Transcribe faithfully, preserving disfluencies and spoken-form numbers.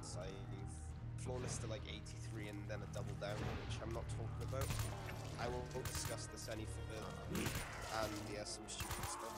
once. I flawless to like eighty-three and then a double down, which I'm not talking about. I won't discuss this any further. And yeah, some stupid stuff.